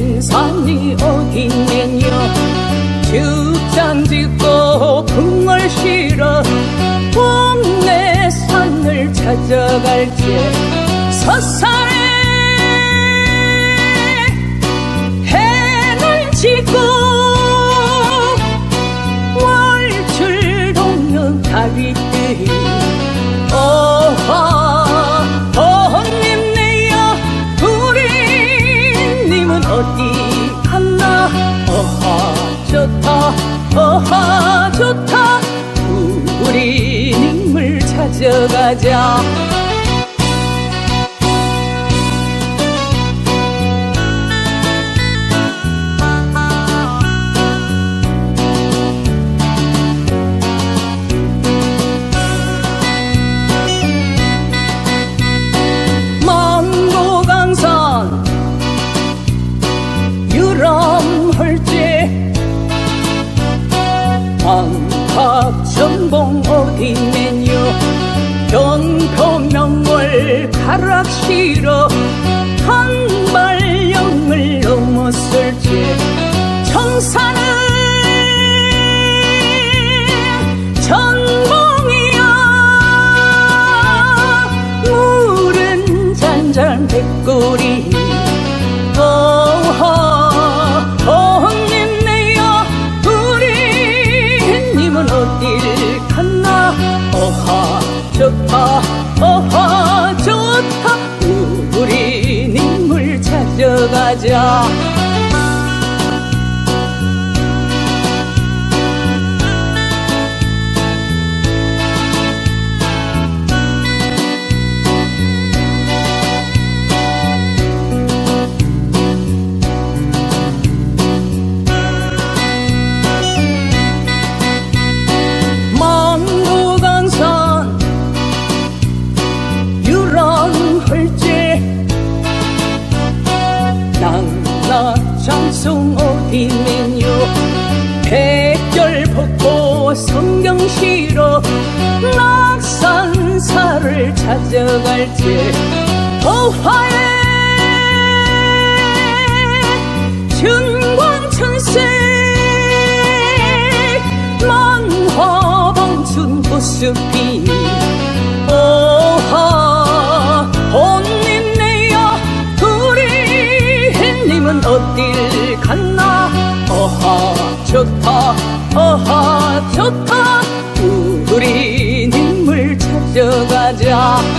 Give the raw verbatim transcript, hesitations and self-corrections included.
긴 산이 어딨냐뇨. 죽장 짓고 풍을 실어 동네 산을 찾아갈지. 서산에 해를 지고 월출동면 다리들이 어하 어님네여 우리님은 어디 갔나. 어하 좋다 어하 좋다 우리님을 찾아가자. 만고강산 유람할지. 안팎전봉 어디면요. 경포명월 가락시러 한발령을 넘었을지. 청산은 전봉이야. 물은 잔잔 백골이 어하 어님네여 우리님은 어딜 갔나. 어하 좋다 어하 좋다 우리님을 찾아가자. 만고강산 유람할지. 낭락장송 어디면요. 백절 벗고 성경 실어 낙산사를 찾아갈지. 어화에 춘광천색 만화방춘 꽃숲이 어하 온님네여 우리님은 어딜 갔나. 어하 좋다 어하 좋다 우리님을 찾아가자.